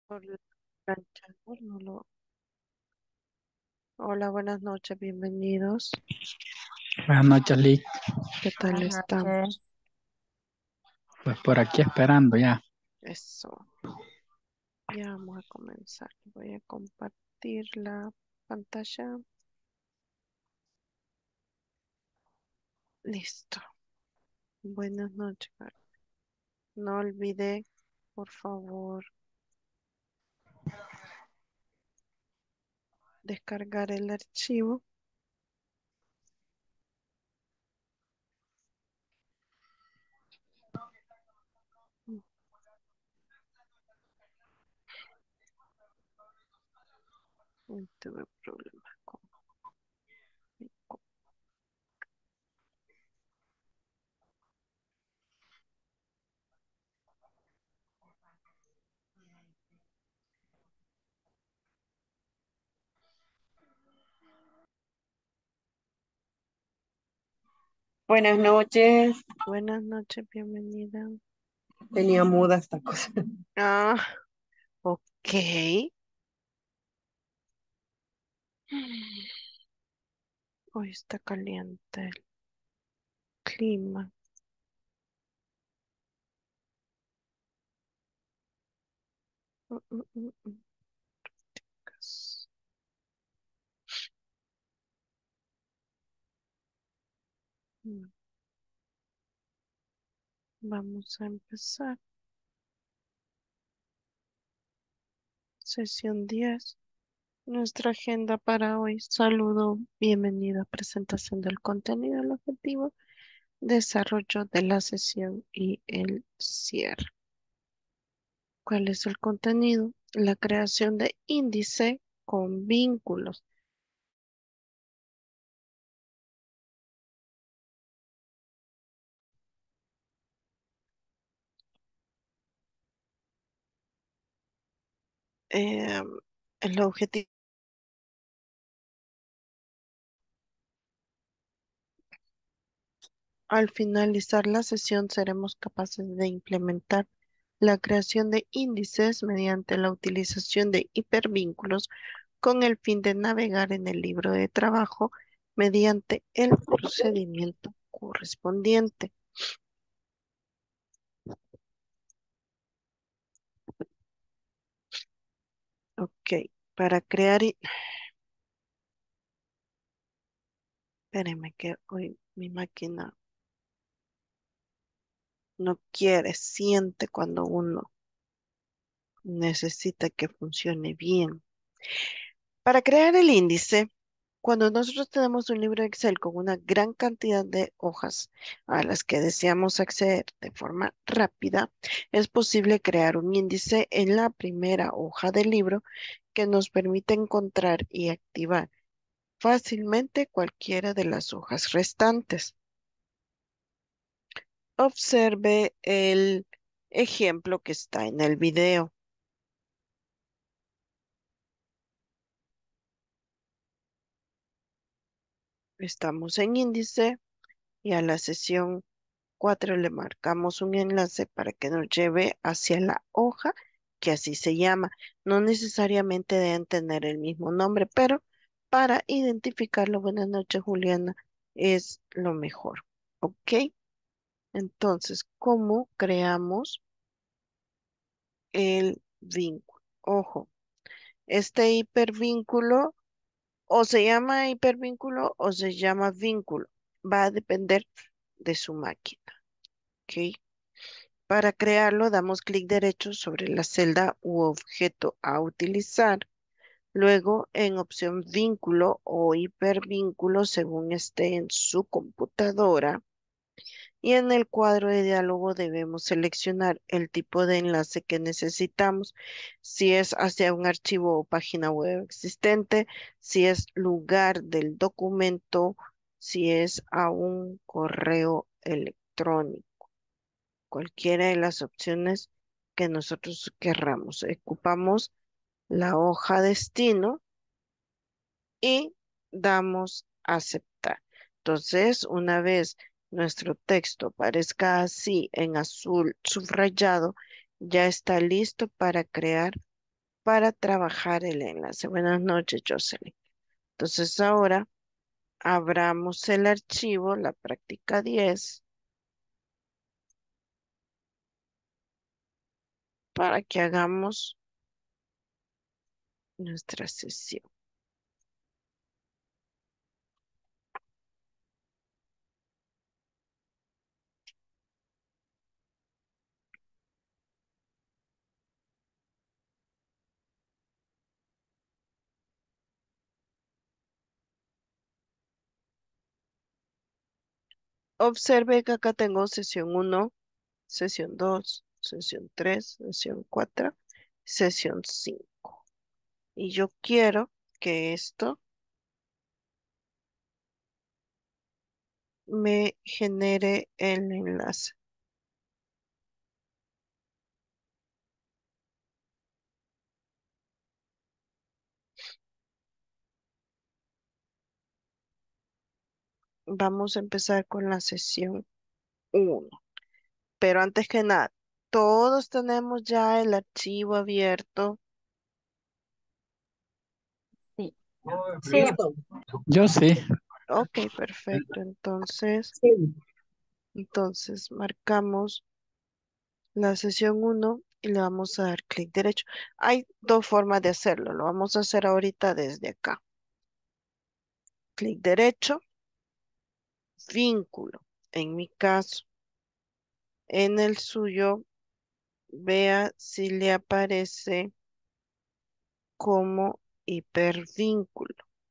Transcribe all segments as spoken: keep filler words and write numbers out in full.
Por la plancha, por no lo- Hola, buenas noches, bienvenidos. Buenas noches, Lick. ¿Qué tal Buenas noches. estamos? Pues por aquí esperando ya. Eso, ya vamos a comenzar. Voy a compartir la pantalla. Listo. Buenas noches, Carlos. No olvide, por favor, descargar el archivo. Mm, mm, Tuve problemas con mi co- Buenas noches. Buenas noches, bienvenida. Tenía muda esta cosa. Ah, ok. Hoy está caliente el clima. Mm, mm, mm, mm. Cas- mm. Vamos a empezar. Sesión diez. Nuestra agenda para hoy. Saludo, bienvenida, presentación del contenido, el objetivo, desarrollo de la sesión y el cierre. ¿Cuál es el contenido? La creación de índice con vínculos. Eh, el objetivo. Al finalizar la sesión seremos capaces de implementar la creación de índices mediante la utilización de hipervínculos con el fin de navegar en el libro de trabajo mediante el procedimiento correspondiente. Ok, para crear... i- Espérenme que hoy mi máquina no quiere, siente cuando uno necesita que funcione bien. Para crear el índice, cuando nosotros tenemos un libro Excel con una gran cantidad de hojas a las que deseamos acceder de forma rápida, es posible crear un índice en la primera hoja del libro que nos permite encontrar y activar fácilmente cualquiera de las hojas restantes. Observe el ejemplo que está en el video. Estamos en índice y a la sesión cuatro le marcamos un enlace para que nos lleve hacia la hoja que así se llama. No necesariamente deben tener el mismo nombre, pero para identificarlo, buenas noches, Juliana, es lo mejor. ¿Ok? Entonces, ¿cómo creamos el vínculo? Ojo, este hipervínculo o se llama hipervínculo o se llama vínculo. Va a depender de su máquina. ¿Ok? Para crearlo, damos clic derecho sobre la celda u objeto a utilizar. Luego, en opción vínculo o hipervínculo, según esté en su computadora. Y en el cuadro de diálogo debemos seleccionar el tipo de enlace que necesitamos, si es hacia un archivo o página web existente, si es lugar del documento, si es a un correo electrónico, cualquiera de las opciones que nosotros querramos. Ocupamos la hoja destino y damos aceptar. Entonces, una vez nuestro texto aparezca así en azul subrayado, ya está listo para crear. para trabajar el enlace. Buenas noches, Jocelyn. Entonces ahora abramos el archivo, la práctica diez, para que hagamos nuestra sesión. Observe que acá tengo sesión uno, sesión dos, sesión tres, sesión cuatro, sesión cinco. Y yo quiero que esto me genere el enlace. Vamos a empezar con la sesión uno. Pero antes que nada, todos tenemos ya el archivo abierto. Sí. Sí. Listo. Yo sí. Ok, perfecto. Entonces, Sí. entonces marcamos la sesión uno y le vamos a dar clic derecho. Hay dos formas de hacerlo. Lo vamos a hacer ahorita desde acá. Clic derecho, vínculo. En mi caso, en el suyo, vea si le aparece como hipervínculo.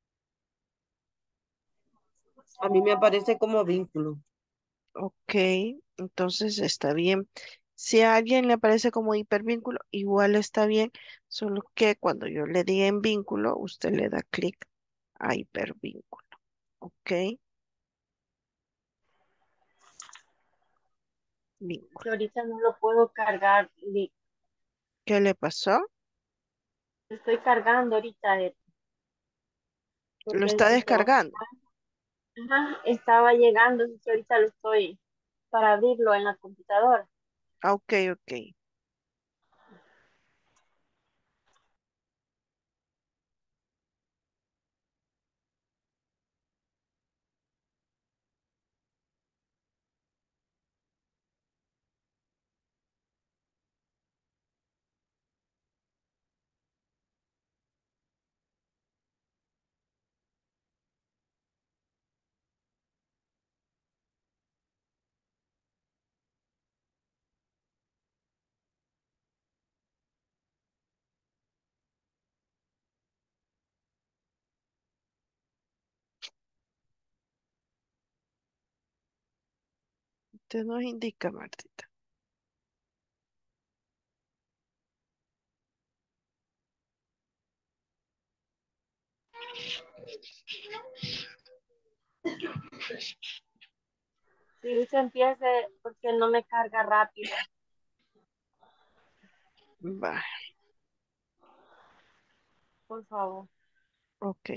A mí me aparece como vínculo. Ok, entonces está bien. Si a alguien le aparece como hipervínculo, igual está bien, solo que cuando yo le diga en vínculo, usted le da clic a hipervínculo. Ok, Que vínculo. ahorita no lo puedo cargar. Li- ¿Qué le pasó? Estoy cargando ahorita eh, Lo porque está entró. descargando. Ajá, estaba llegando, así que ahorita lo estoy para abrirlo en la computadora. Ah, ok, ok. Usted nos indica, Martita. Si dice empiece porque no me carga rápido, Va, por favor. ok.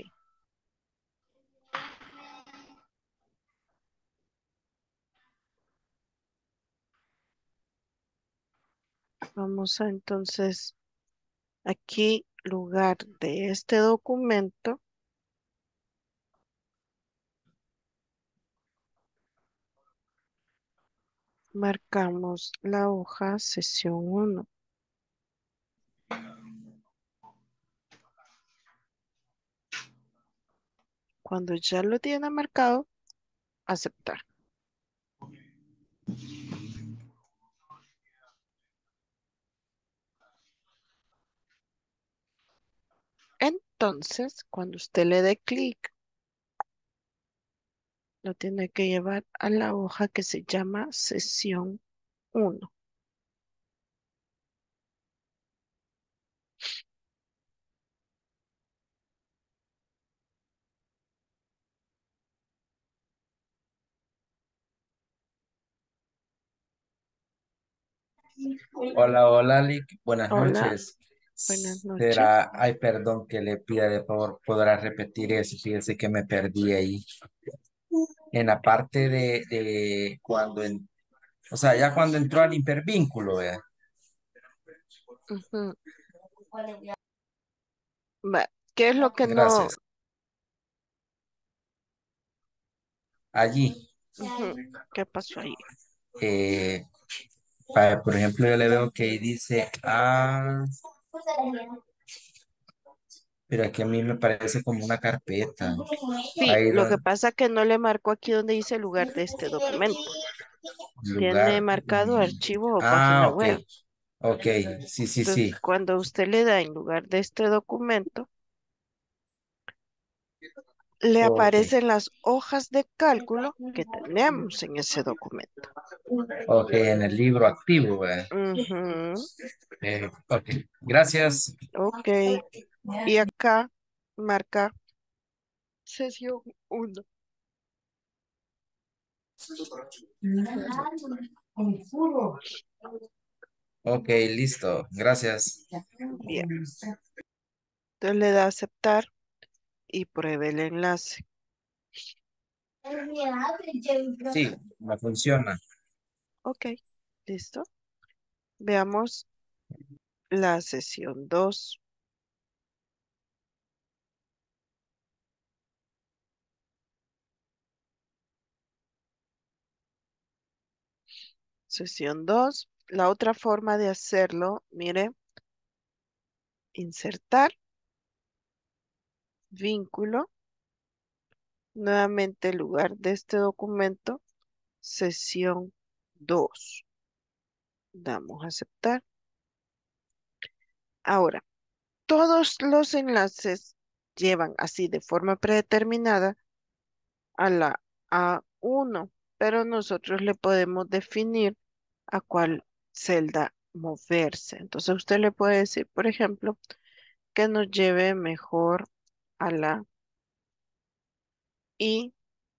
Vamos a entonces aquí, lugar de este documento, marcamos la hoja sesión uno. Cuando ya lo tiene marcado, aceptar. Entonces, cuando usted le dé clic, lo tiene que llevar a la hoja que se llama sesión uno. Hola, hola, Lick. Buenas Hola, noches. buenas noches. Será, ay, perdón que le pida de favor, podrá repetir eso. Fíjese que me perdí ahí. En la parte de, de cuando, en, o sea, ya cuando entró al hipervínculo, vea. Ujú. Va, ¿qué es lo que no? Gracias. Allí, Ujú, ¿qué pasó ahí? eh, pa- por ejemplo, yo le veo que ahí dice, ah, pero aquí a mí me parece como una carpeta. Sí, Ahí lo que donde, pasa que no le marcó aquí donde dice lugar de este documento. Tiene lugar. marcado archivo o Ah, página ok, web. ok, sí, sí, Entonces, sí. cuando usted le da en lugar de este documento, le Ok, aparecen las hojas de cálculo que tenemos en ese documento. ok, en el libro activo, ¿verdad? Ujú, Eh, ok, gracias. ok, y acá marca sesión uno. Ok, listo, gracias. Bien, entonces le da a aceptar y pruebe el enlace. Sí, me funciona. Ok, listo. Veamos la sesión dos. Sesión dos. La otra forma de hacerlo, mire, insertar, vínculo, nuevamente el lugar de este documento, sesión dos. Damos a aceptar. Ahora, todos los enlaces llevan así de forma predeterminada a la A uno, pero nosotros le podemos definir a cuál celda moverse. Entonces usted le puede decir, por ejemplo, que nos lleve mejor a la I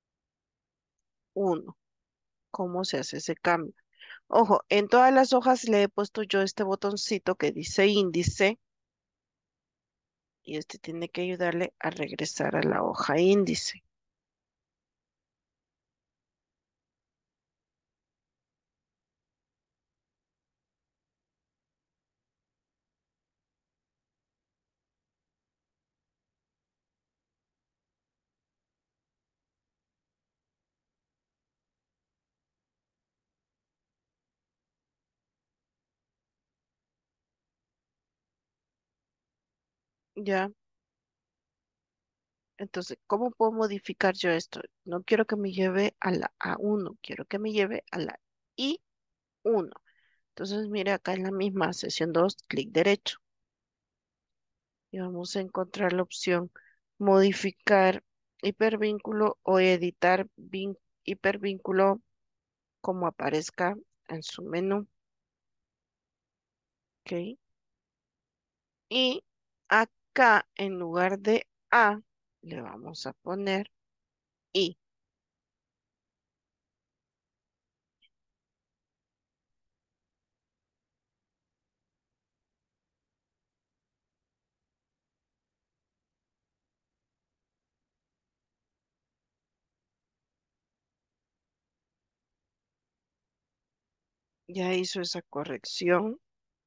uno. ¿Cómo se hace ese cambio? Ojo, en todas las hojas le he puesto yo este botoncito que dice índice y este tiene que ayudarle a regresar a la hoja índice. Ya, entonces, ¿cómo puedo modificar yo esto? No quiero que me lleve a la A uno, quiero que me lleve a la I uno. Entonces, mire acá en la misma sesión dos, clic derecho y vamos a encontrar la opción modificar hipervínculo o editar vin- hipervínculo como aparezca en su menú. ¿Ok? Y acá en lugar de A le vamos a poner I. Ya hizo esa corrección.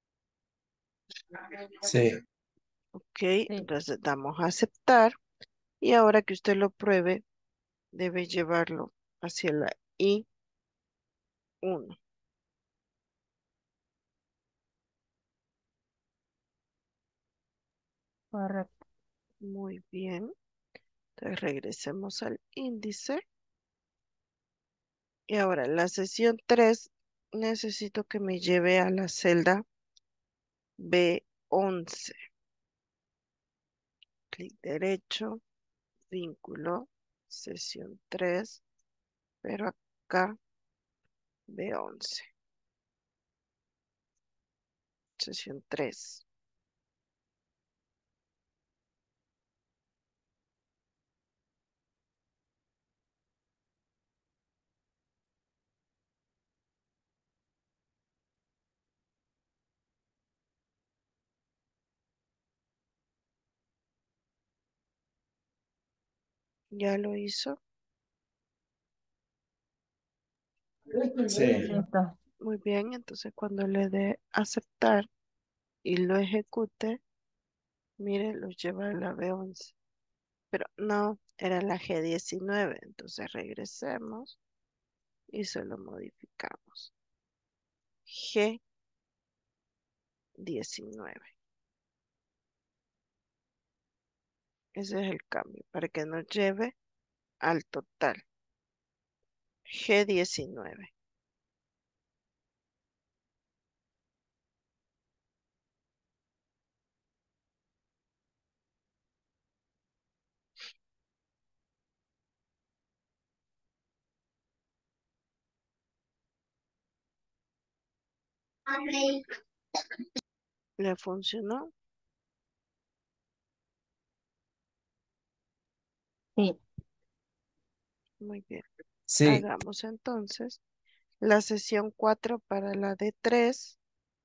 Sí, Ok, Sí, entonces damos a aceptar y ahora que usted lo pruebe, debe llevarlo hacia la I uno. correcto. Muy bien. Entonces regresemos al índice. Y ahora la sesión tres necesito que me lleve a la celda B once. Clic derecho, vínculo, sesión tres, pero acá B once, sesión tres. ¿Ya lo hizo? sí. Listo. Muy bien, entonces cuando le dé aceptar y lo ejecute, Mire, lo lleva a la B once. Pero no, era la G diecinueve. Entonces regresemos y se lo modificamos. G diecinueve. Ese es el cambio, para que nos lleve al total. G diecinueve. ¿Le funcionó? Sí. Muy bien. Sí, Hagamos entonces la sesión cuatro para la D tres.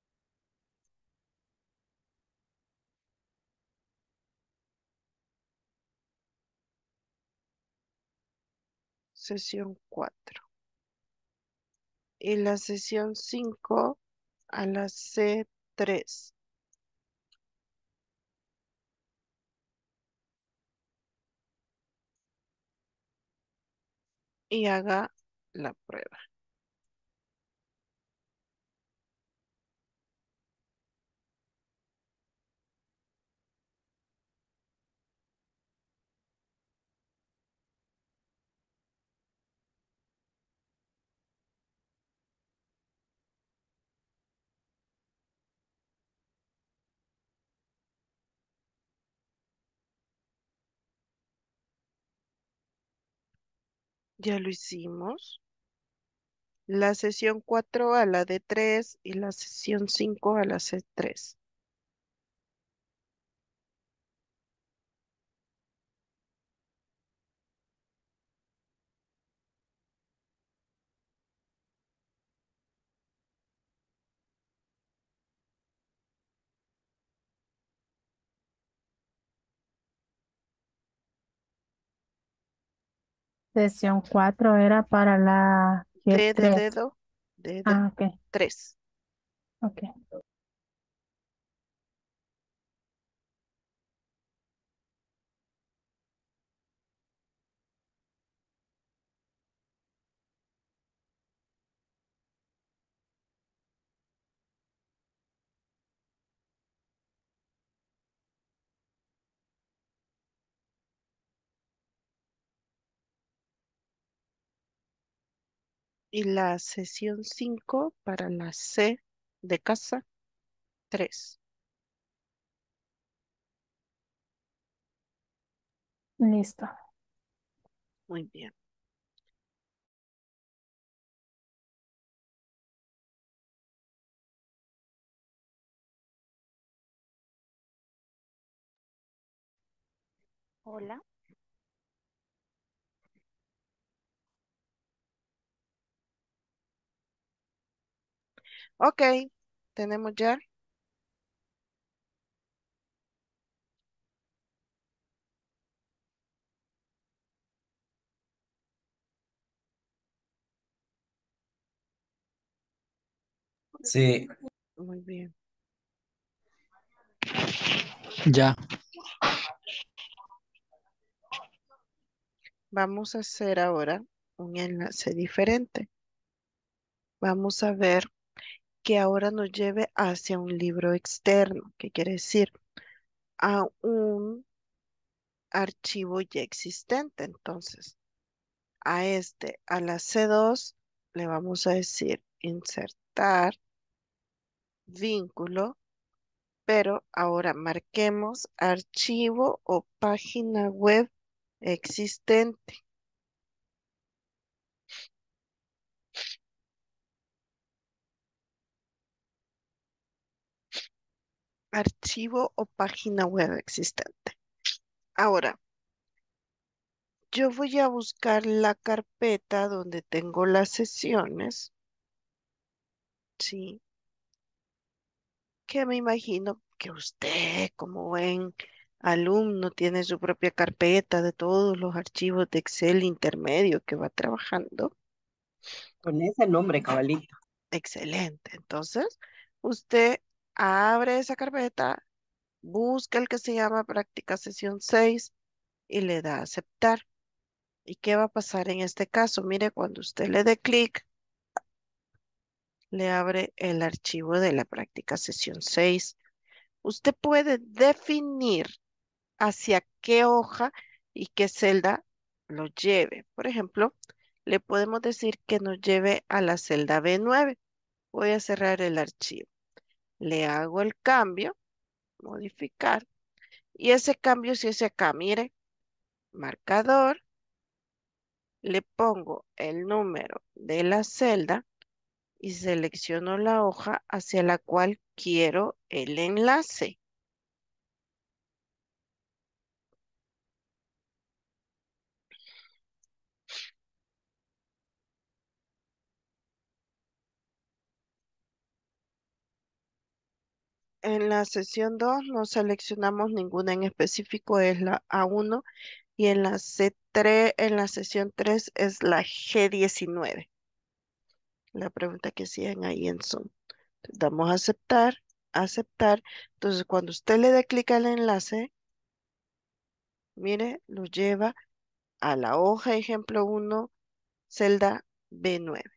Sesión cuatro. Y la sesión cinco a la C tres. Y haga la prueba. Ya lo hicimos. La sesión cuatro a la D tres y la sesión cinco a la C tres. Sesión cuatro era para la g D de tres. dedo, D de Ah, ok, tres. ok. Y la sesión cinco para la C de casa, tres. Listo. Muy bien. Hola. Ok, tenemos ya. sí. Muy bien. Ya. Vamos a hacer ahora un enlace diferente. Vamos a ver que ahora nos lleve hacia un libro externo, que quiere decir a un archivo ya existente. Entonces, a este, a la C dos, le vamos a decir insertar vínculo, pero ahora marquemos archivo o página web existente. Archivo o página web existente. Ahora, yo voy a buscar la carpeta donde tengo las sesiones, ¿sí? Que me imagino que usted, como buen alumno, tiene su propia carpeta de todos los archivos de Excel intermedio que va trabajando. Con ese nombre, cabalito. Excelente. Entonces, usted abre esa carpeta busca el que se llama práctica sesión seis y le da a aceptar. ¿Y qué va a pasar en este caso? Mire, cuando usted le dé clic, le abre el archivo de la práctica sesión seis. Usted puede definir hacia qué hoja y qué celda lo lleve. Por ejemplo, le podemos decir que nos lleve a la celda B nueve. Voy a cerrar el archivo. Le hago el cambio, modificar, y ese cambio se hace acá. Mire, marcador, le pongo el número de la celda y selecciono la hoja hacia la cual quiero el enlace. En la sesión dos no seleccionamos ninguna en específico, es la A uno, y en la C tres, en la sesión tres es la G diecinueve. La pregunta que hacían ahí en Zoom. Entonces, damos a aceptar, aceptar. Entonces, cuando usted le dé clic al enlace, mire, lo lleva a la hoja ejemplo uno, celda B nueve.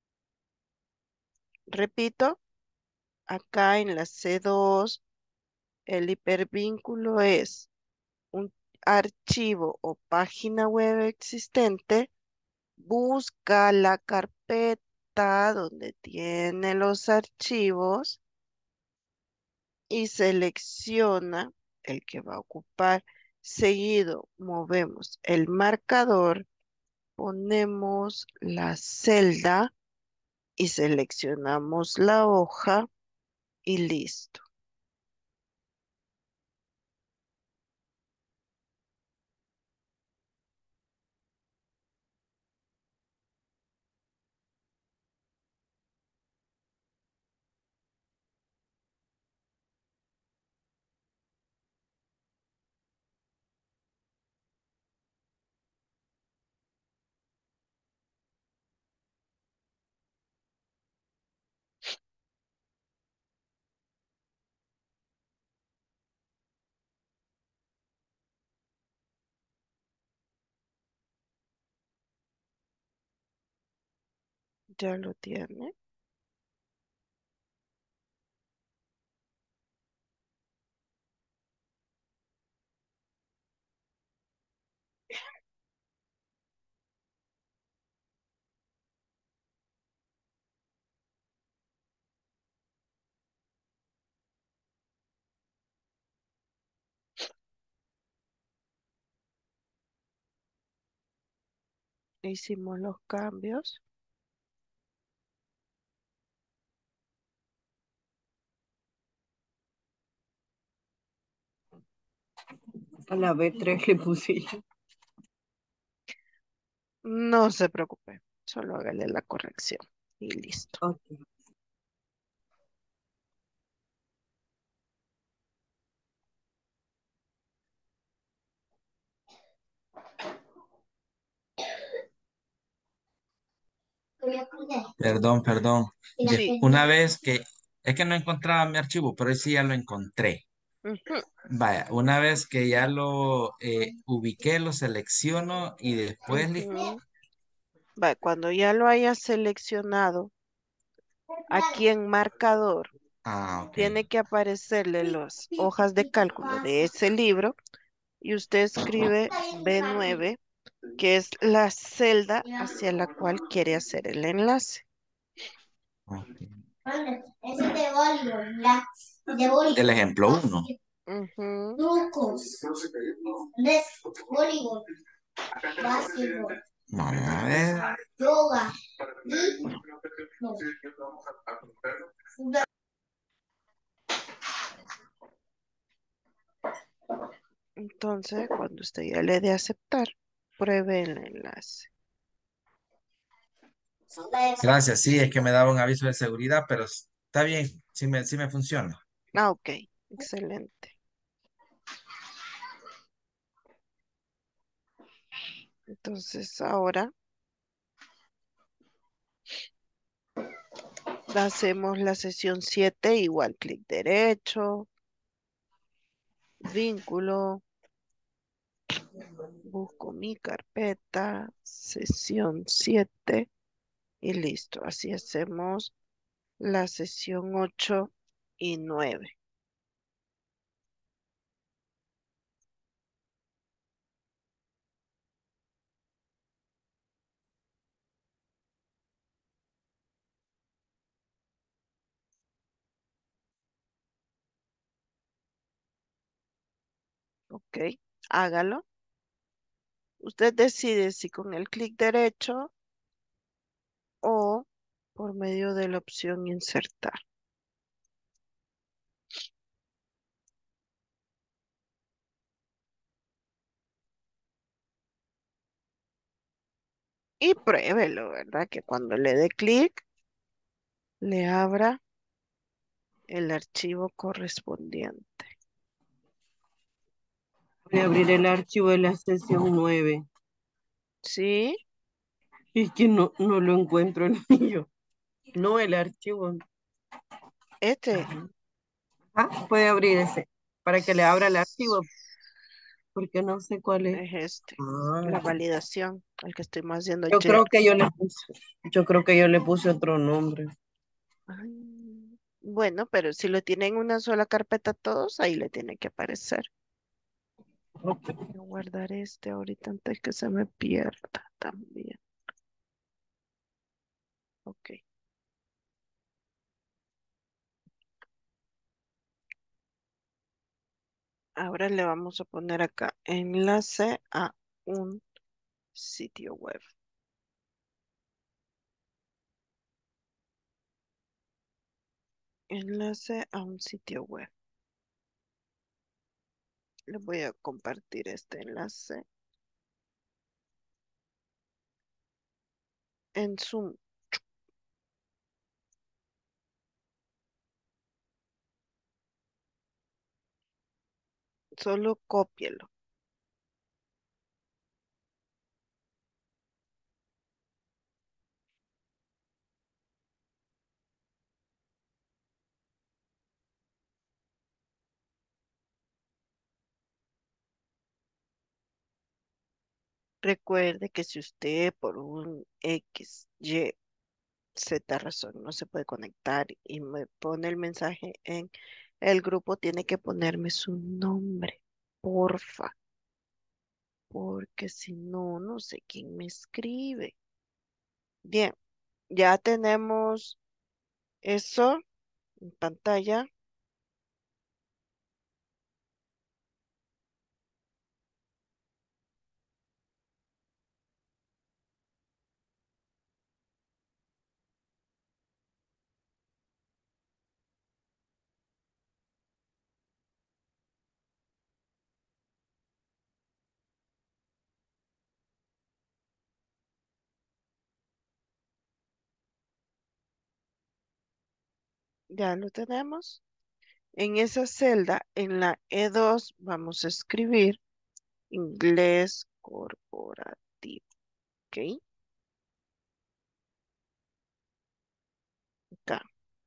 Repito, acá en la C dos, el hipervínculo es un archivo o página web existente. Busca la carpeta donde tiene los archivos y selecciona el que va a ocupar. Seguido, movemos el marcador, ponemos la celda y seleccionamos la hoja y listo. Ya lo tiene. Hicimos los cambios. A la B tres le puse yo. No se preocupe, solo hágale la corrección y listo. Ok. Perdón, perdón. De- Sí. una vez que, es que no encontraba mi archivo, pero hoy sí ya lo encontré. Ujú, Vaya, una vez que ya lo eh, ubiqué, lo selecciono y después le... ujú. Va, cuando ya lo haya seleccionado, aquí en marcador, Ah, ok. tiene que aparecerle las hojas de cálculo de ese libro y usted escribe B nueve, que es la celda hacia la cual quiere hacer el enlace. Ok. El ejemplo uno. Ujú. Vamos a ver. Entonces, cuando usted ya le dé aceptar, pruebe el enlace. Gracias, sí, es que me daba un aviso de seguridad, pero está bien, sí me, sí me funciona. Ah, ok, excelente. Entonces, ahora hacemos la sesión siete, igual clic derecho, vínculo, busco mi carpeta, sesión siete y listo. Así hacemos la sesión ocho y nueve. Ok, hágalo. Usted decide si con el clic derecho o por medio de la opción insertar. Y pruébelo, ¿verdad? Que cuando le dé clic, le abra el archivo correspondiente. Voy a abrir el archivo de la sesión nueve. ¿Sí? Es que no, no lo encuentro el mío. No el archivo. Este Ah, puede abrir ese para que le abra el archivo, porque no sé cuál es. es este, Ah, la validación, al que estoy haciendo yo check. creo que yo le puse, yo creo que yo le puse otro nombre. Ay, bueno, pero si lo tienen en una sola carpeta todos, ahí le tiene que aparecer. Ok. Voy a guardar este ahorita antes que se me pierda también. Ok. Ahora le vamos a poner acá enlace a un sitio web. Enlace a un sitio web. Le voy a compartir este enlace en Zoom. Solo cópielo. Recuerde que si usted por un X, Y, Z razón no se puede conectar y me pone el mensaje en el grupo, tiene que ponerme su nombre, porfa, porque si no, no sé quién me escribe. Bien, ya tenemos eso en pantalla. Ya lo tenemos. En esa celda, en la E dos, vamos a escribir inglés corporativo. ¿Ok? Acá.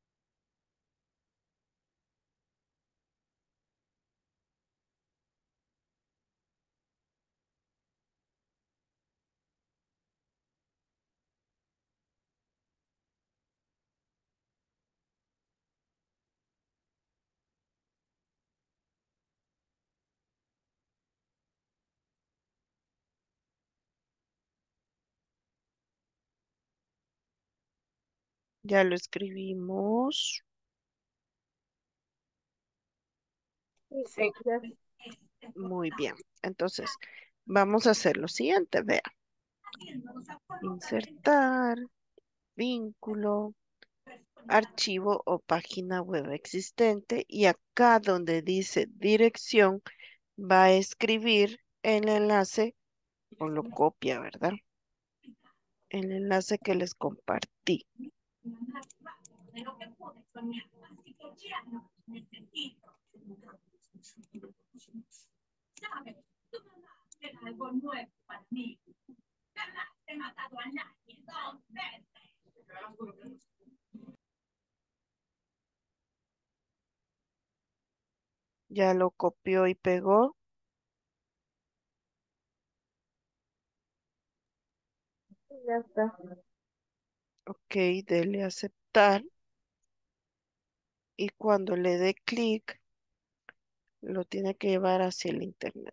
Ya lo escribimos. Sí. Ya. Muy bien. Entonces, vamos a hacer lo siguiente. Vea. Insertar, vínculo, archivo o página web existente. Y acá donde dice dirección, va a escribir el enlace o lo copia, ¿verdad? El enlace que les compartí. Ya lo copió y pegó. Ya está. Ok, dele a aceptar. Y cuando le dé clic, lo tiene que llevar hacia el internet.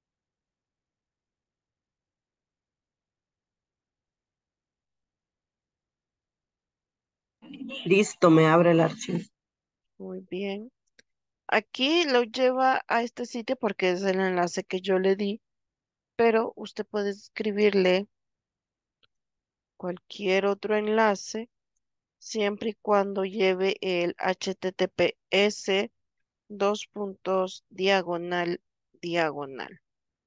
Listo, me abre el archivo. Muy bien. Aquí lo lleva a este sitio porque es el enlace que yo le di, pero usted puede escribirle cualquier otro enlace siempre y cuando lleve el H T T P S dos puntos diagonal diagonal.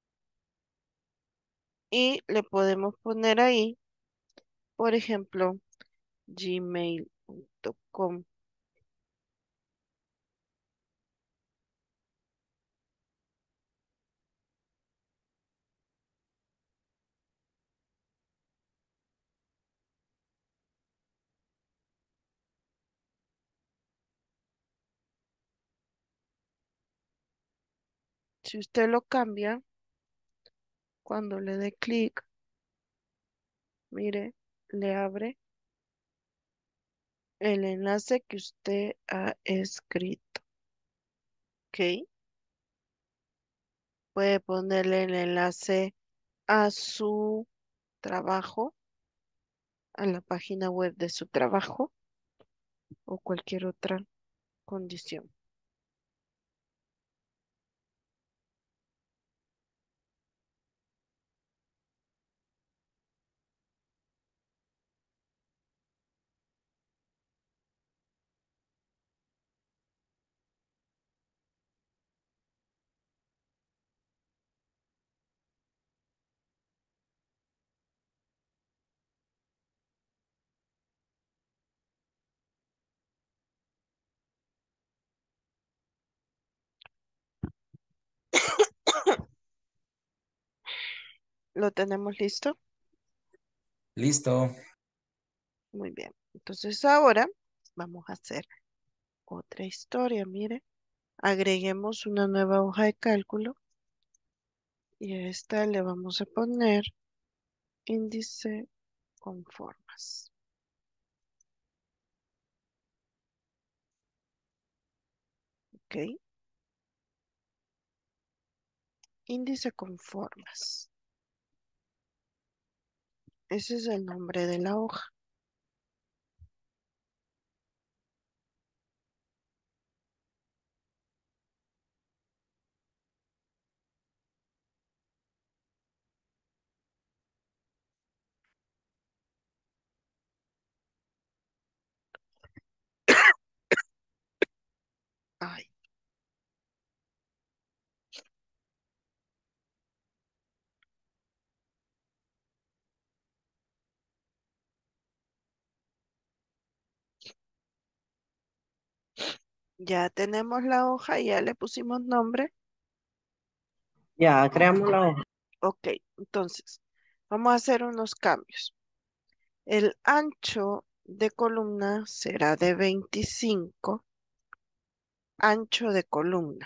Y le podemos poner ahí, por ejemplo, gmail punto com. Si usted lo cambia, cuando le dé clic, mire, le abre el enlace que usted ha escrito. ¿Ok? Puede ponerle el enlace a su trabajo, a la página web de su trabajo o cualquier otra condición. ¿Lo tenemos listo? Listo. Muy bien. Entonces ahora vamos a hacer otra historia. Mire, agreguemos una nueva hoja de cálculo y a esta le vamos a poner índice con formas. ¿Ok? Índice con formas. Ese es el nombre de la hoja. Ay, ya tenemos la hoja, ya le pusimos nombre. Ya, creamos la hoja. Ok, entonces vamos a hacer unos cambios. El ancho de columna será de veinticinco, ancho de columna.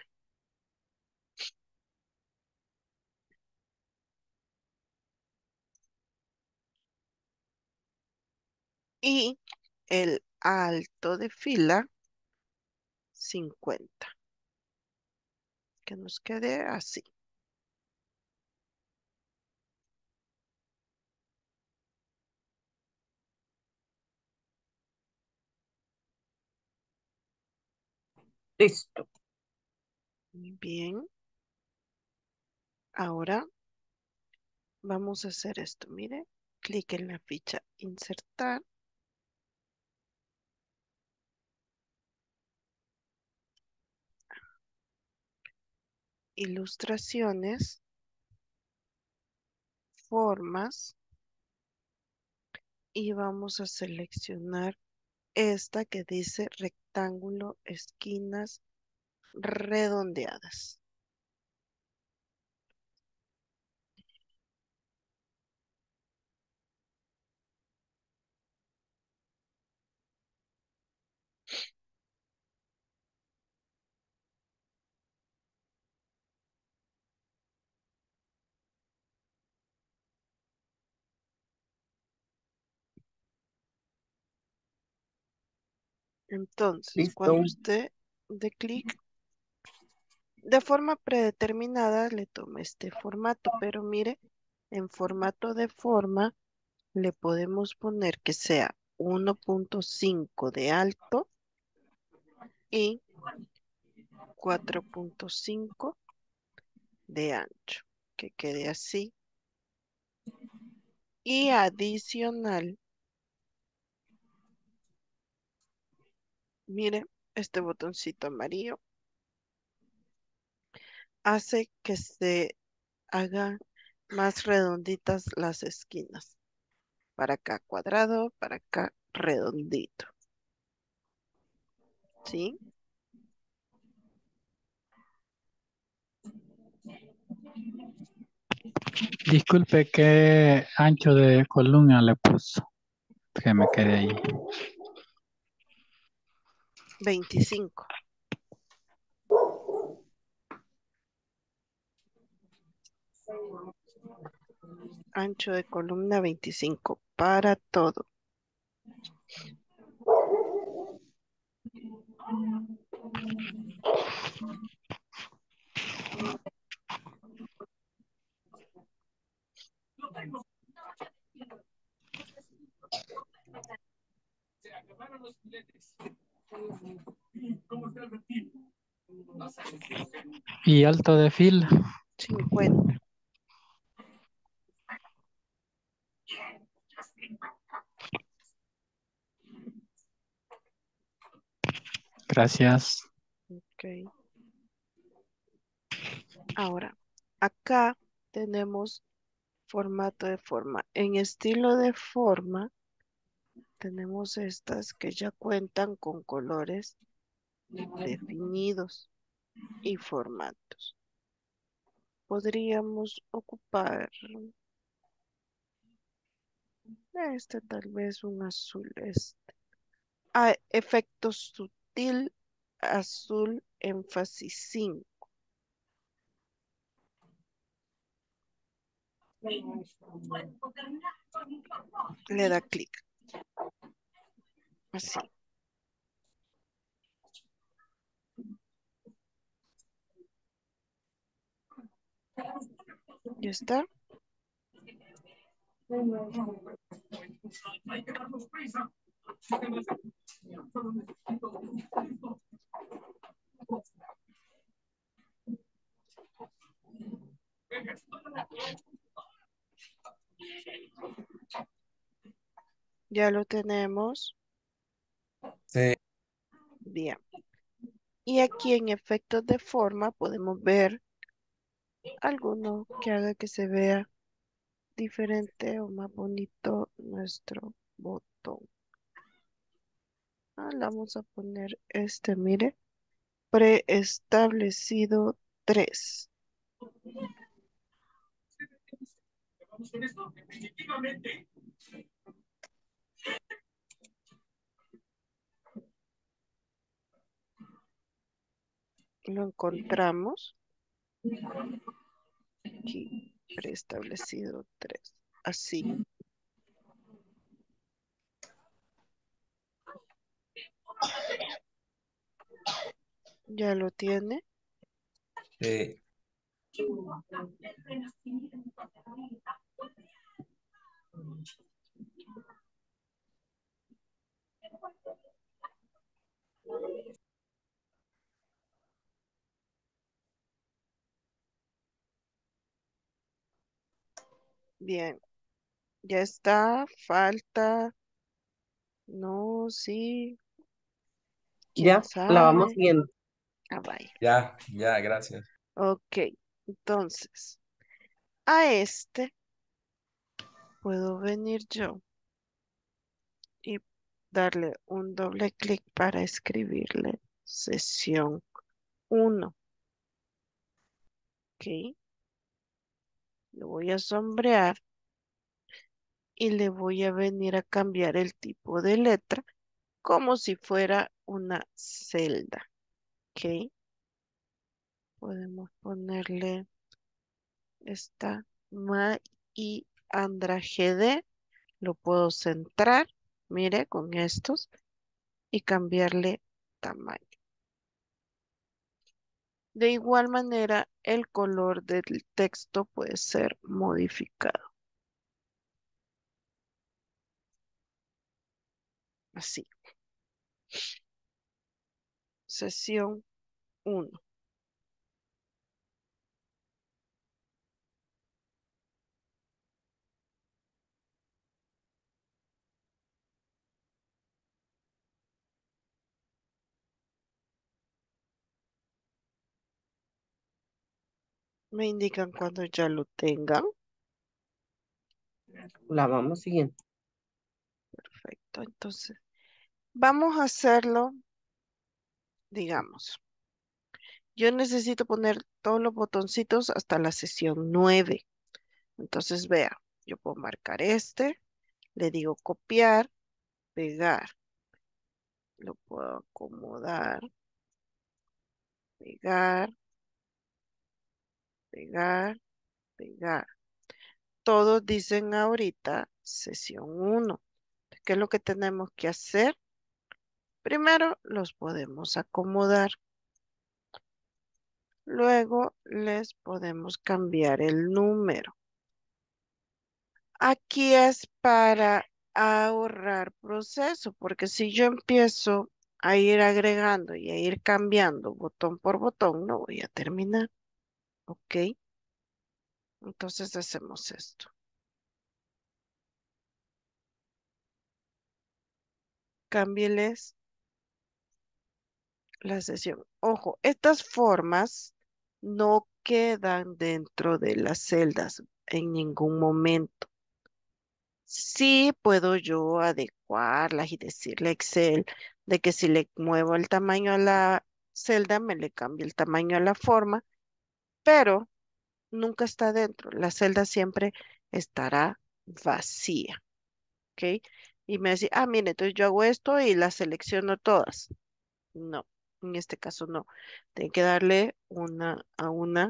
Y el alto de fila, cincuenta. Que nos quede así. Listo. Muy bien. Ahora vamos a hacer esto. Mire, clic en la ficha insertar. Ilustraciones, formas y vamos a seleccionar esta que dice rectángulo, esquinas redondeadas. Entonces, Listo. cuando usted dé clic, de forma predeterminada le toma este formato, pero mire, en formato de forma le podemos poner que sea uno punto cinco de alto y cuatro punto cinco de ancho, que quede así. Y adicional, mire, este botoncito amarillo hace que se hagan más redonditas las esquinas. Para acá cuadrado, para acá redondito. ¿Sí? Disculpe, ¿qué ancho de columna le puso? Que me quedé ahí. veinticinco. Ancho de columna veinticinco para todo. ¿Y alto de fila? cincuenta. Gracias. Ok. Ahora, acá tenemos formato de forma. En estilo de forma, tenemos estas que ya cuentan con colores definidos y formatos. Podríamos ocupar este, tal vez un azul este. Ah, efecto sutil azul énfasis cinco. Le da clic. Así. ¿Ya está? Ya lo tenemos. Sí, Bien. Y aquí en efectos de forma podemos ver alguno que haga que se vea diferente o más bonito nuestro botón. Ah, le vamos a poner este, mire, preestablecido tres. Lo encontramos aquí, preestablecido tres. Así. Ya lo tiene. sí. Bien. Ya está. Falta. No, sí. ¿Quién Ya, la vamos sabe? siguiendo. Ah, vaya. Ya, ya, gracias. Ok. Entonces, a este puedo venir yo y darle un doble clic para escribirle sesión uno. Ok. Lo voy a sombrear y le voy a venir a cambiar el tipo de letra como si fuera una celda. Ok. Podemos ponerle esta Ma y Andra G D. Lo puedo centrar, mire, con estos. y cambiarle tamaño. De igual manera, el color del texto puede ser modificado. Así. Sesión uno. Me indican cuando ya lo tengan. La vamos siguiendo. Perfecto. Entonces, vamos a hacerlo, digamos. Yo necesito poner todos los botoncitos hasta la sesión nueve. Entonces, vea, yo puedo marcar este, le digo copiar, pegar. Lo puedo acomodar, pegar, pegar, pegar. Todos dicen ahorita sesión uno. ¿Qué es lo que tenemos que hacer? Primero los podemos acomodar. Luego les podemos cambiar el número. Aquí es para ahorrar proceso, porque si yo empiezo a ir agregando y a ir cambiando botón por botón, no voy a terminar. ¿Ok? Entonces hacemos esto. Cámbieles la sesión. Ojo, estas formas no quedan dentro de las celdas en ningún momento. Sí puedo yo adecuarlas y decirle a Excel de que si le muevo el tamaño a la celda, me le cambie el tamaño a la forma, pero nunca está dentro. La celda siempre estará vacía, ¿ok? Y me dice, ah, mire, entonces yo hago esto y las selecciono todas. No, en este caso no. Tengo que darle una a una.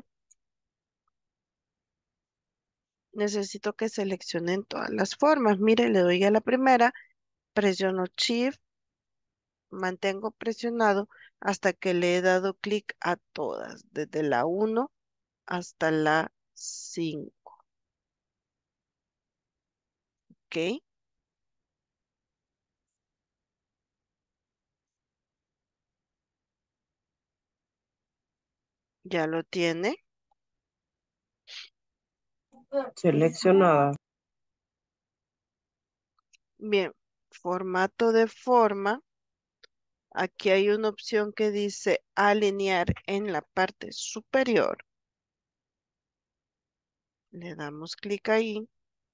Necesito que seleccionen todas las formas. Mire, le doy a la primera, presiono Shift, mantengo presionado hasta que le he dado clic a todas, desde la uno hasta la cinco. ¿Ok? Ya lo tiene. Seleccionada. Bien, formato de forma. Aquí hay una opción que dice alinear en la parte superior. Le damos clic ahí.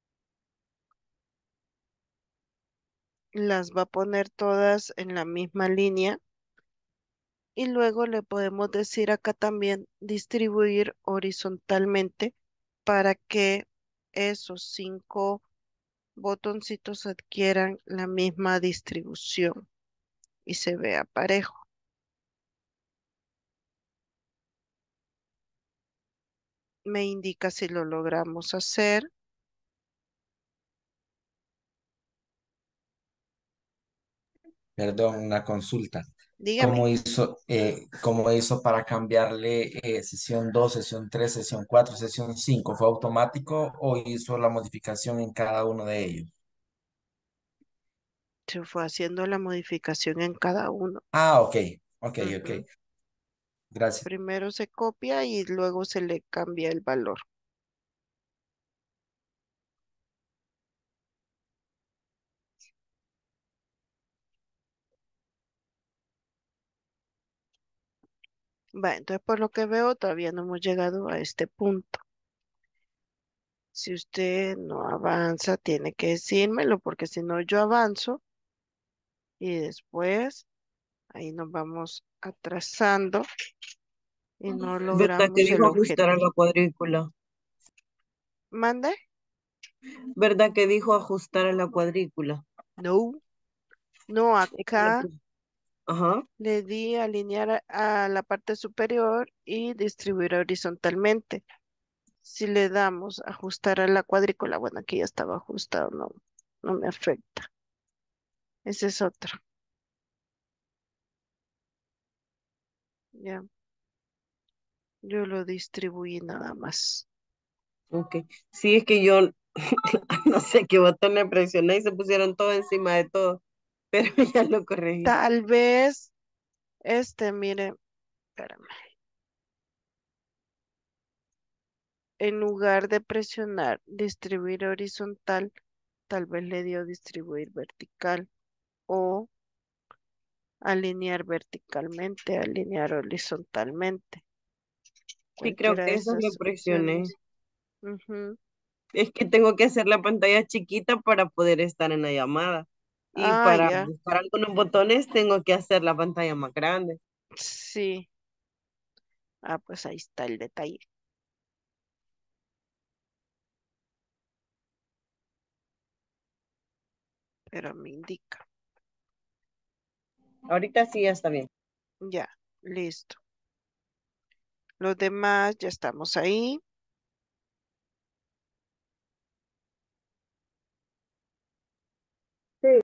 Las va a poner todas en la misma línea. Y luego le podemos decir acá también distribuir horizontalmente para que esos cinco botoncitos adquieran la misma distribución y se vea parejo. Me indica si lo logramos hacer. Perdón, una consulta. Dígame, ¿Cómo hizo, eh, cómo hizo para cambiarle eh, sesión dos, sesión tres, sesión cuatro, sesión cinco? ¿Fue automático o hizo la modificación en cada uno de ellos? se fue haciendo la modificación en cada uno. Ah, ok, ok, ok. Ujú. Gracias. Primero se copia y luego se le cambia el valor. Va, entonces por lo que veo todavía no hemos llegado a este punto. Si usted no avanza, tiene que decírmelo, porque si no yo avanzo y después ahí nos vamos atrasando y no ¿Verdad que logramos el dijo ajustar a objetivo. la cuadrícula? ¿Mande? ¿Verdad que dijo ajustar a la cuadrícula? No, no, Es que le acá puse- Ajá. le di alinear a, a la parte superior y distribuir horizontalmente. Si le damos ajustar a la cuadrícula, bueno, aquí ya estaba ajustado, no, no me afecta. Ese es otro. Ya, yo lo distribuí nada más. Ok. Sí, es que yo no sé qué botón le presioné y se pusieron todo encima de todo. Pero ya lo corregí. Tal vez, este, mire, espérame. En lugar de presionar distribuir horizontal, tal vez le dio distribuir vertical o alinear verticalmente, alinear horizontalmente. Sí, creo Cualquiera que de eso le esas presioné. opciones. Ujú. Es que tengo que hacer la pantalla chiquita para poder estar en la llamada. Y Ah, para ya, buscar algunos botones tengo que hacer la pantalla más grande. sí. Ah, pues ahí está el detalle. Pero me indica. Ahorita sí ya está bien. Ya, listo. Los demás ya estamos ahí. Sí.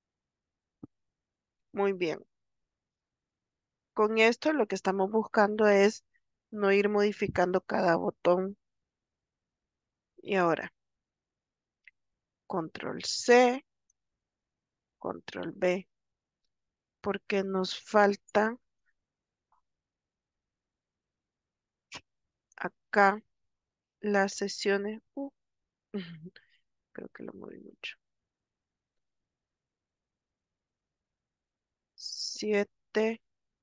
Muy bien. Con esto lo que estamos buscando es no ir modificando cada botón. Y ahora, control C, control B, porque nos falta acá las sesiones. Uh, creo que lo moví mucho. Siete,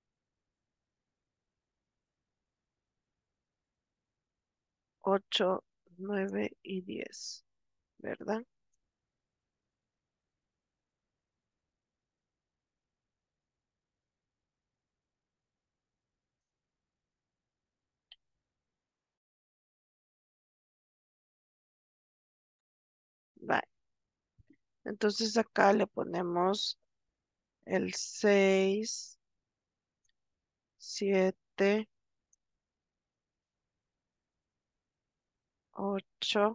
ocho, nueve y diez, ¿verdad? Vale. Entonces acá le ponemos el seis, siete, ocho,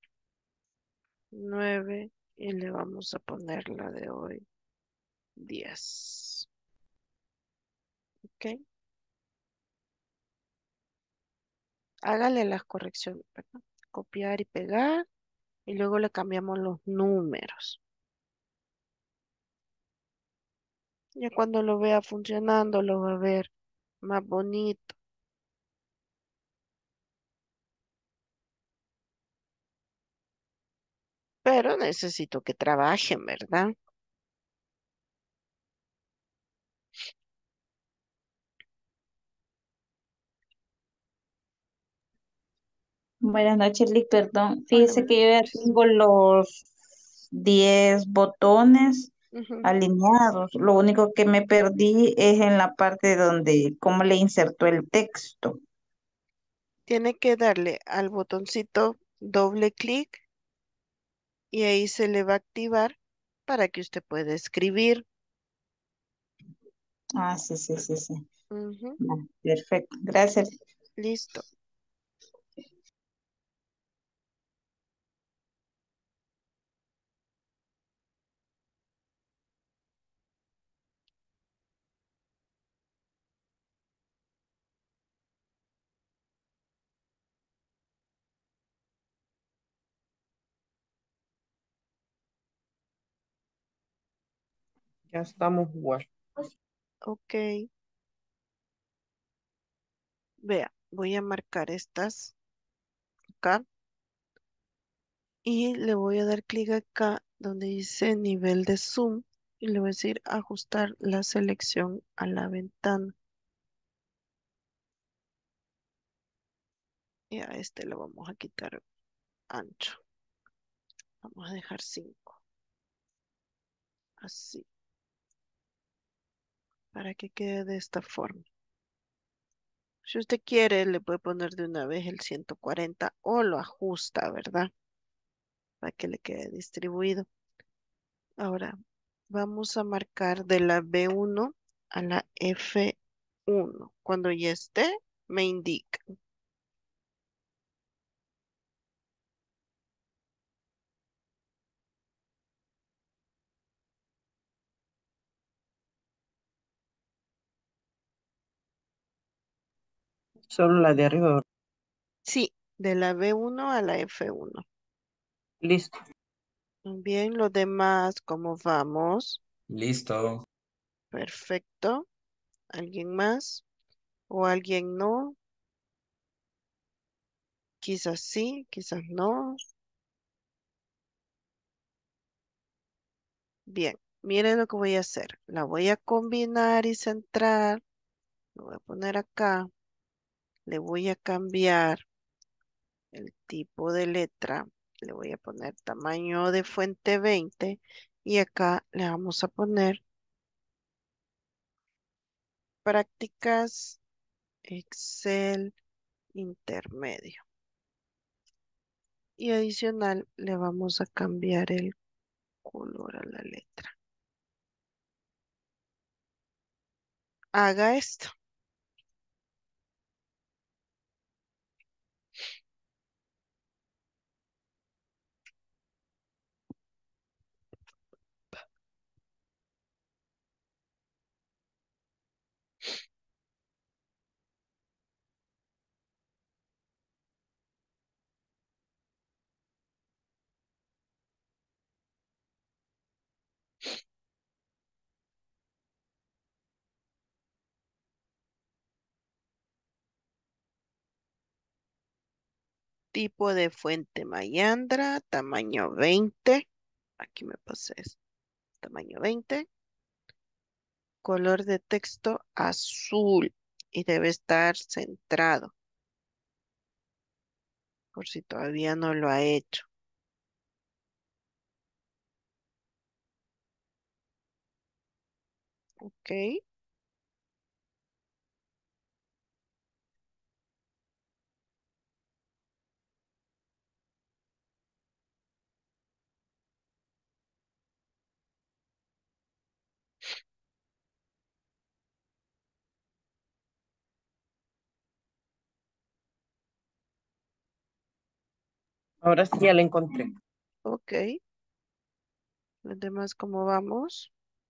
nueve y le vamos a poner la de hoy, diez. ¿Ok? Hágale las correcciones, ¿verdad? Copiar y pegar y luego le cambiamos los números. Ya cuando lo vea funcionando lo va a ver más bonito. Pero necesito que trabajen, ¿verdad? Buenas noches, Liz, perdón. Hola, Fíjese buenas que yo ya noches. tengo los diez botones Ujú. alineados. Lo único que me perdí es en la parte donde, cómo le insertó el texto. Tiene que darle al botoncito doble clic y ahí se le va a activar para que usted pueda escribir. Ah, sí, sí, sí, sí. Ujú. Ah, perfecto. Gracias. Listo. Ya estamos igual. Ok. Vea, voy a marcar estas acá y le voy a dar clic acá donde dice nivel de zoom y le voy a decir ajustar la selección a la ventana. Y a este le vamos a quitar ancho. Vamos a dejar cinco. Así. Para que quede de esta forma. Si usted quiere, le puede poner de una vez el ciento cuarenta o lo ajusta, ¿verdad? Para que le quede distribuido. Ahora, vamos a marcar de la B uno a la F uno. Cuando ya esté, me indica. Solo la de arriba. Sí, de la B uno a la F uno. Listo. Bien, los demás, ¿cómo vamos? Listo. Perfecto. ¿Alguien más? ¿O alguien no? Quizás sí, quizás no. Bien, miren lo que voy a hacer. La voy a combinar y centrar. Lo voy a poner acá. Le voy a cambiar el tipo de letra. Le voy a poner tamaño de fuente veinte. Y acá le vamos a poner prácticas Excel intermedio. Y adicional le vamos a cambiar el color a la letra. Haga esto. Tipo de fuente Mayandra, tamaño veinte. Aquí me pasé eso. Tamaño veinte. Color de texto azul. Y debe estar centrado, por si todavía no lo ha hecho. Ok. Ahora sí ya la encontré. Ok. Los demás, ¿cómo vamos?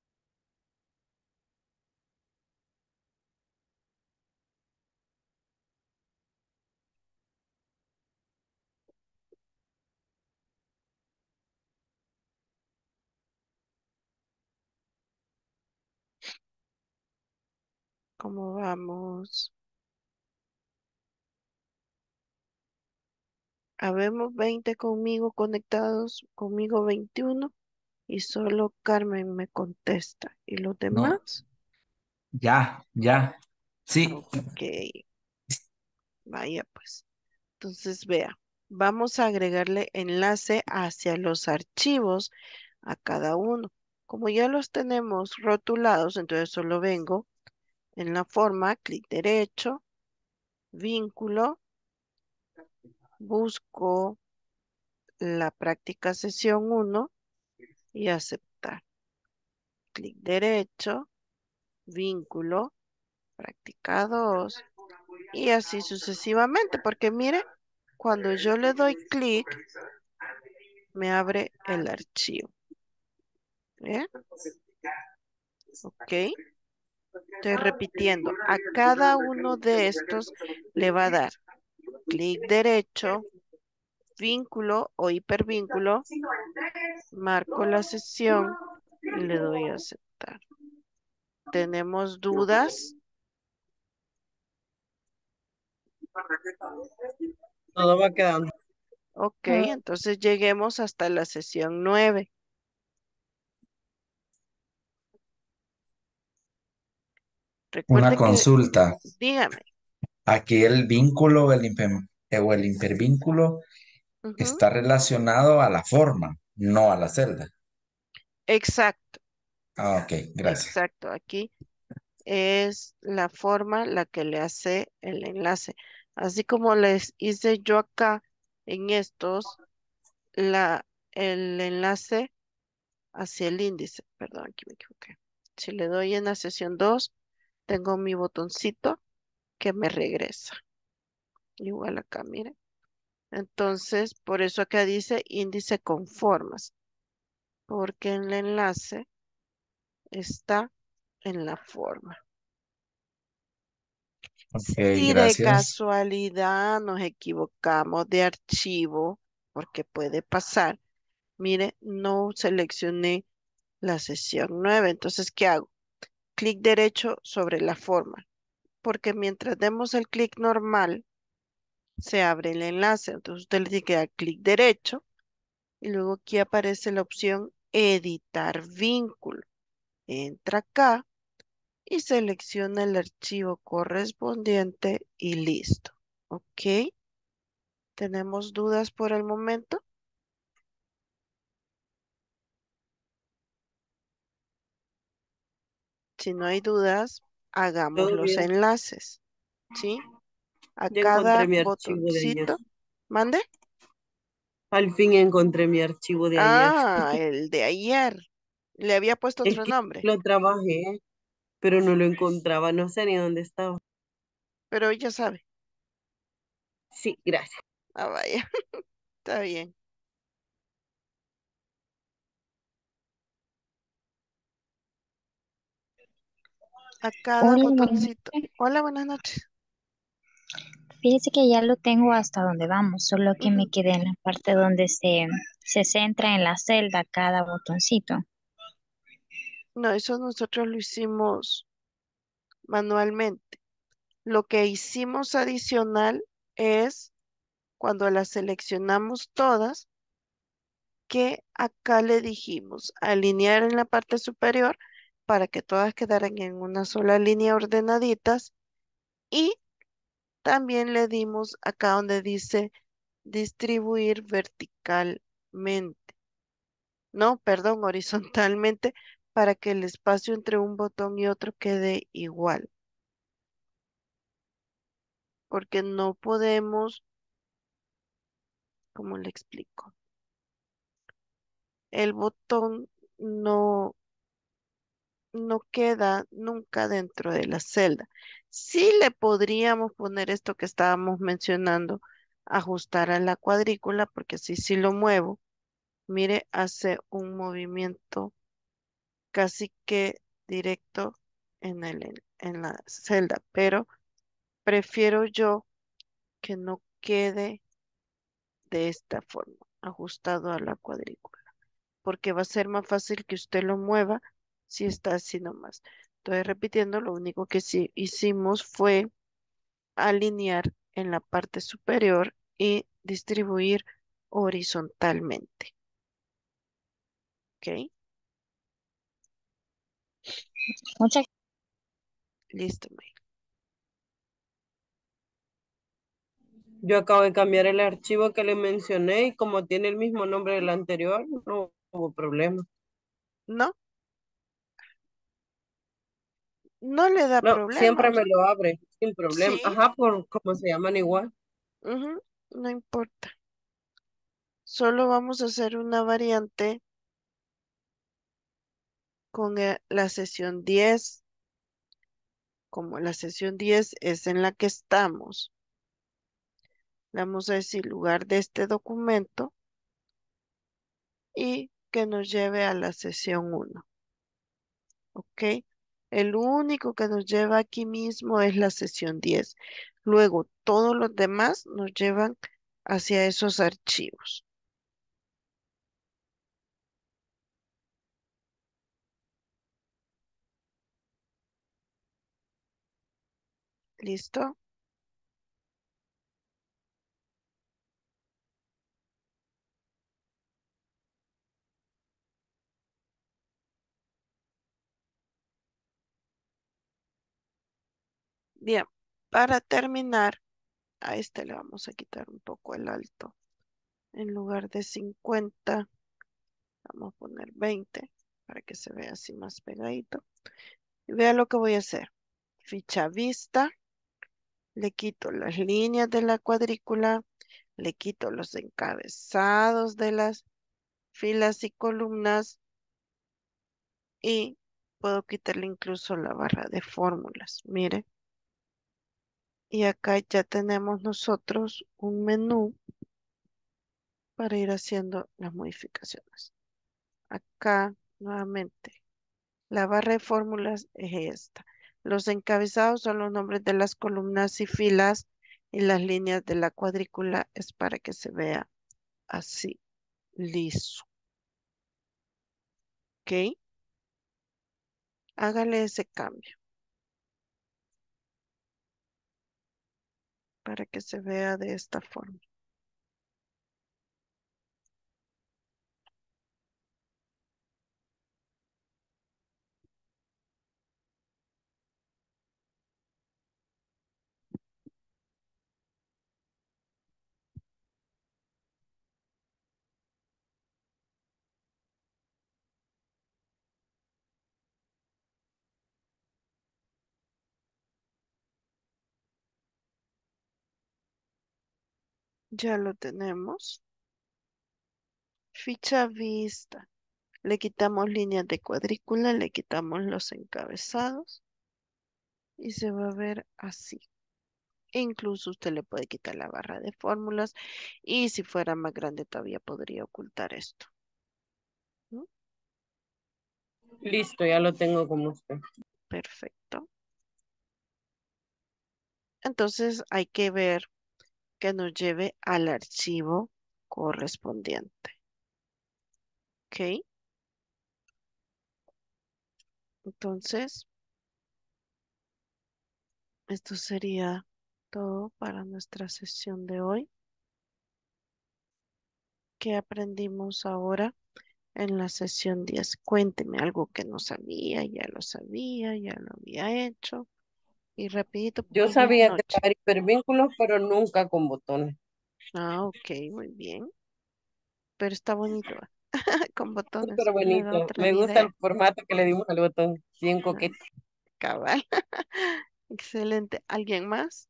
¿Cómo vamos? Habemos veinte conmigo conectados, conmigo veintiuno y solo Carmen me contesta. ¿Y los No, demás? ya, ya. Sí. Ok, vaya pues. Entonces vea, vamos a agregarle enlace hacia los archivos a cada uno. Como ya los tenemos rotulados, entonces solo vengo en la forma, clic derecho, vínculo, busco la práctica sesión uno y aceptar. Clic derecho, vínculo, práctica dos y así sucesivamente, porque mire, cuando yo le doy clic, me abre el archivo. ¿Eh? Ok. Estoy repitiendo. A cada uno de estos le va a dar clic derecho, vínculo o hipervínculo, marco la sesión y le doy a aceptar. ¿Tenemos dudas? Todo va quedando. Ok, Ah, entonces lleguemos hasta la sesión nueve. Una Recuerde que, consulta. dígame. Aquí el vínculo el imper- eh, o el hipervínculo Ujú, está relacionado a la forma, no a la celda. exacto, Ah, ok, gracias. exacto. Aquí es la forma la que le hace el enlace. Así como les hice yo acá en estos, la, el enlace hacia el índice. Perdón, aquí me equivoqué. Si le doy en la sesión dos, tengo mi botoncito que me regresa. Igual acá, miren. Entonces, por eso acá dice índice con formas, porque el enlace está en la forma. Ok, Si de gracias. casualidad nos equivocamos de archivo, porque puede pasar, mire, no seleccioné la sesión nueve. Entonces, ¿qué hago? Clic derecho sobre la forma, porque mientras demos el clic normal, se abre el enlace. Entonces, usted le tiene que dar clic derecho y luego aquí aparece la opción editar vínculo. Entra acá y selecciona el archivo correspondiente y listo. ¿Ok? ¿Tenemos dudas por el momento? Si no hay dudas, hagamos Todo los bien. enlaces, ¿sí? A Ya encontré cada mi archivo de ayer. botoncito. ¿Mande? Al fin encontré mi archivo de ayer. Ah, el de ayer. Le había puesto Es otro que nombre, lo trabajé, pero no lo encontraba. No sé ni dónde estaba. pero ya sabe. Sí, gracias. Ah, vaya, está bien. A cada Hola, buenas botoncito. noches. Hola, buenas noches. Fíjese que ya lo tengo hasta donde vamos, solo que me Ujú. quedé en la parte donde se, se centra en la celda cada botoncito. No, eso nosotros lo hicimos manualmente. Lo que hicimos adicional es cuando las seleccionamos todas, que acá le dijimos alinear en la parte superior para que todas quedaran en una sola línea ordenaditas y también le dimos acá donde dice distribuir verticalmente, no, perdón, horizontalmente para que el espacio entre un botón y otro quede igual, porque no podemos, ¿cómo le explico? El botón no no queda nunca dentro de la celda. Sí le podríamos poner esto que estábamos mencionando, ajustar a la cuadrícula, porque así si lo muevo, mire, hace un movimiento casi que directo en el, en en la celda, pero prefiero yo que no quede de esta forma, ajustado a la cuadrícula, porque va a ser más fácil que usted lo mueva si está así nomás. Entonces, repitiendo, lo único que sí hicimos fue alinear en la parte superior y distribuir horizontalmente. ¿Ok? Muchas Listo, May. Yo acabo de cambiar el archivo que le mencioné y como tiene el mismo nombre del anterior, no hubo problema. No, no le da No, problema. siempre me us- lo abre sin problema. Sí, Ajá, por como se llaman igual. ujú, no importa. Solo vamos a hacer una variante con eh, la sesión diez. Como la sesión diez es en la que estamos, le vamos a decir lugar de este documento y que nos lleve a la sesión uno. ¿Ok? El único que nos lleva aquí mismo es la sesión diez. Luego, todos los demás nos llevan hacia esos archivos. ¿Listo? Bien, para terminar, a este le vamos a quitar un poco el alto. En lugar de cincuenta, vamos a poner veinte para que se vea así más pegadito. Y vea lo que voy a hacer. Ficha vista, le quito las líneas de la cuadrícula, le quito los encabezados de las filas y columnas y puedo quitarle incluso la barra de fórmulas. Mire, y acá ya tenemos nosotros un menú para ir haciendo las modificaciones. Acá nuevamente, la barra de fórmulas es esta. Los encabezados son los nombres de las columnas y filas y las líneas de la cuadrícula es para que se vea así, liso. ¿Ok? Hágale ese cambio para que se vea de esta forma. Ya lo tenemos. Ficha vista. Le quitamos líneas de cuadrícula, le quitamos los encabezados y se va a ver así. E incluso usted le puede quitar la barra de fórmulas y si fuera más grande todavía podría ocultar esto, ¿no? Listo, ya lo tengo como usted. Perfecto. Entonces hay que ver que nos lleve al archivo correspondiente. ¿Ok? Entonces, esto sería todo para nuestra sesión de hoy. ¿Qué aprendimos ahora en la sesión diez? Cuénteme algo que no sabía, ya lo sabía, ya lo había hecho. Y rapidito Yo porque ya es sabía noche. crear hipervínculos, pero nunca con botones. Ah, ok, muy bien. Pero está bonito, ¿va? Con botones. Súper Le da bonito. otra Me vida. gusta el formato que le dimos al botón. Bien Ah, coqueto. cabal. Excelente. ¿Alguien más?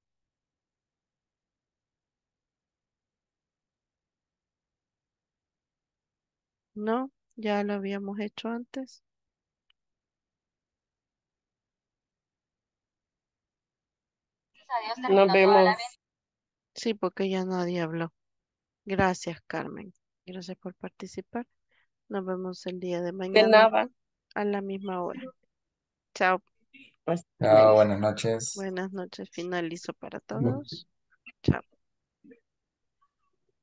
No, ya lo habíamos hecho antes. Nos vemos. Sí, porque ya nadie habló. Gracias, Carmen. Gracias por participar. Nos vemos el día de De mañana nada. a la misma hora. Chao. Hasta Chao, luego. buenas noches. Buenas noches. Finalizo para todos. Chao.